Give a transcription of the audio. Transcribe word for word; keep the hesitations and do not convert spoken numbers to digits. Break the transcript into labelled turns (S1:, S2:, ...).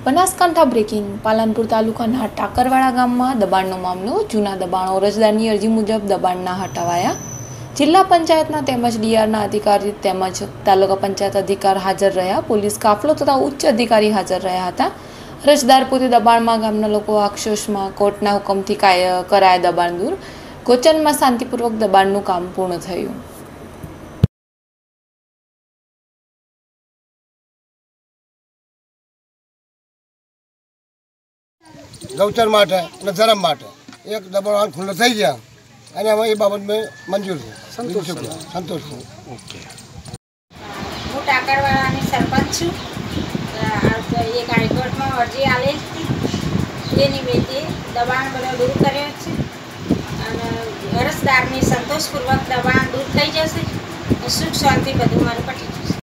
S1: Banaskantha breaking Palanpur તાલુકાના ટાકરવાડા ગામમાં દબાણનો મામલો। જૂના દબાણો અરજદારની અરજી મુજબ દબાણના હટાવાયા। જિલ્લા પંચાયતના તેમજ ડીઆરના અધિકારી તેમજ તાલુકા પંચાયત અધિકાર હાજર રહ્યા। પોલીસ કાફલો તથા ઉચ્ચ અધિકારી હાજર રહ્યા હતા। અરજદાર પોતે દબાણમાં ગામના લોકો આક્ષેપમાં કોર્ટના હુકમથી કરાયા દબાણ દૂર। ગોચનમાં શાંતિપૂર્વક દબાણનું કામ પૂર્ણ થયું।
S2: गौचर माटे અને ધર્મ માટે એક દબાણ ખુલ્લો થઈ ગયા અને અમે એ બાબત મેં મંજૂર છે, સંતોષ છે, સંતોષ છે।
S3: ઓકે,
S4: હું ટાકરવાડાની સરપંચ છું। એક હાઈકોર્ટમાં અરજી આવેલી હતી, એની બેટી દબાણ બધો દૂર કર્યો છે અને અરજદારની સંતોષપૂર્વક દબાણ દૂર થઈ જશે, સુખ શાંતિ બધું મારું પટી જશે।